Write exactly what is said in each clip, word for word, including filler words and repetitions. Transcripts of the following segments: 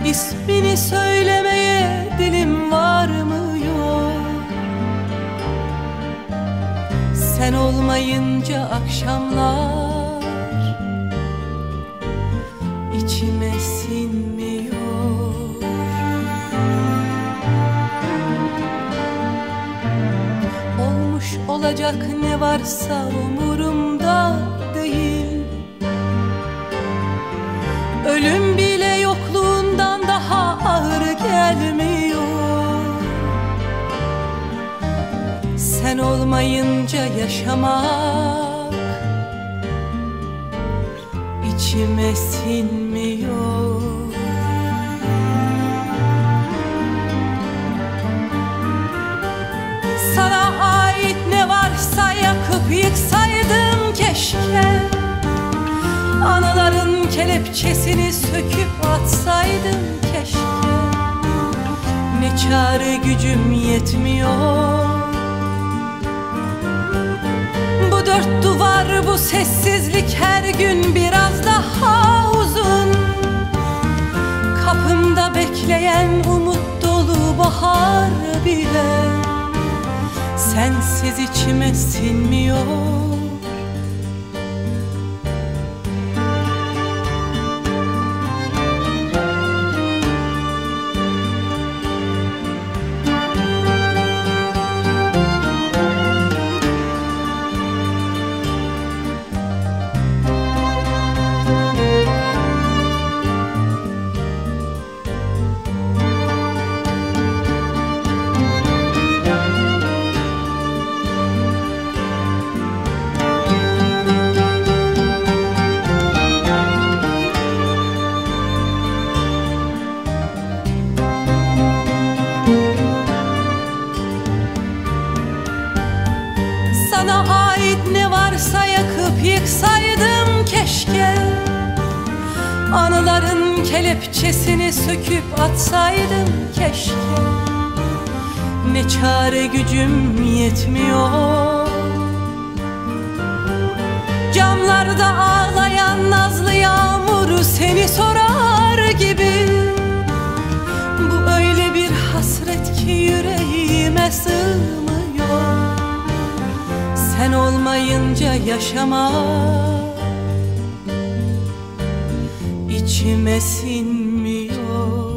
İsmini söylemeye dilim varmıyor. Sen olmayınca akşamlar içime sinmiyor. Olmuş olacak ne varsa umurumda değil. Ölüm bile yokluğundan daha ağır gelmiyor. Sen olmayınca yaşamak içime sinmiyor. Sana ait ne varsa yakıp yıksaydım keşke. Anıların kelepçesini söküp atsaydım keşke. Ne çare gücüm yetmiyor. Bu dört duvar, bu sessizlik her gün biraz daha uzun. Kapımda bekleyen umut dolu bahar bile sensiz içime sinmiyor. Sana ait ne varsa yakıp yıksaydım keşke. Anıların kelepçesini söküp atsaydım keşke. Ne çare gücüm yetmiyor. Camlarda ağlayan nazlı yağmuru seni sorar gibi. Bu öyle bir hasret ki yüreğime sığmıyor. Sen olmayınca yaşamak içime sinmiyor.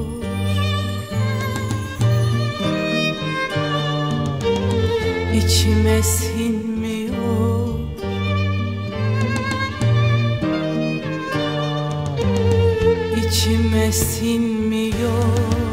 İçime sinmiyor. İçime sinmiyor.